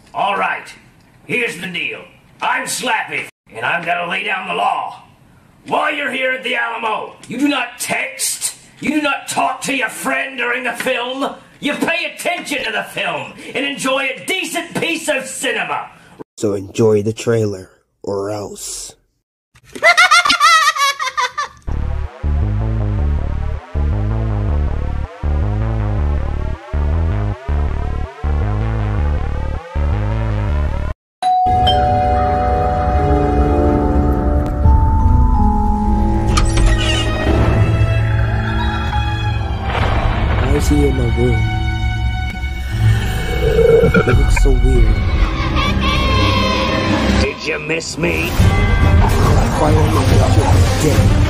Alright, here's the deal. I'm Slappy, and I've got to lay down the law. While you're here at the Alamo, you do not text, you do not talk to your friend during the film, you pay attention to the film and enjoy a decent piece of cinema. So enjoy the trailer, or else. Why is he in my room? It looks so weird. Did you miss me? Finally, you're dead.